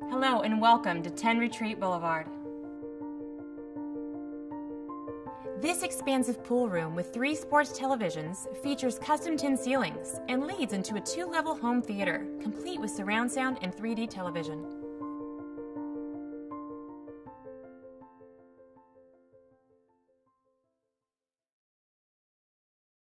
Hello and welcome to 10 Retreat Boulevard. This expansive pool room with 3 sports televisions features custom tin ceilings and leads into a 2-level home theater, complete with surround sound and 3D television.